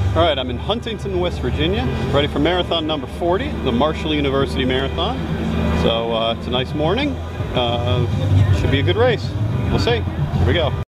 All right, I'm in Huntington, West Virginia, ready for marathon number 40, the Marshall University Marathon. So it's a nice morning. Should be a good race. We'll see. Here we go.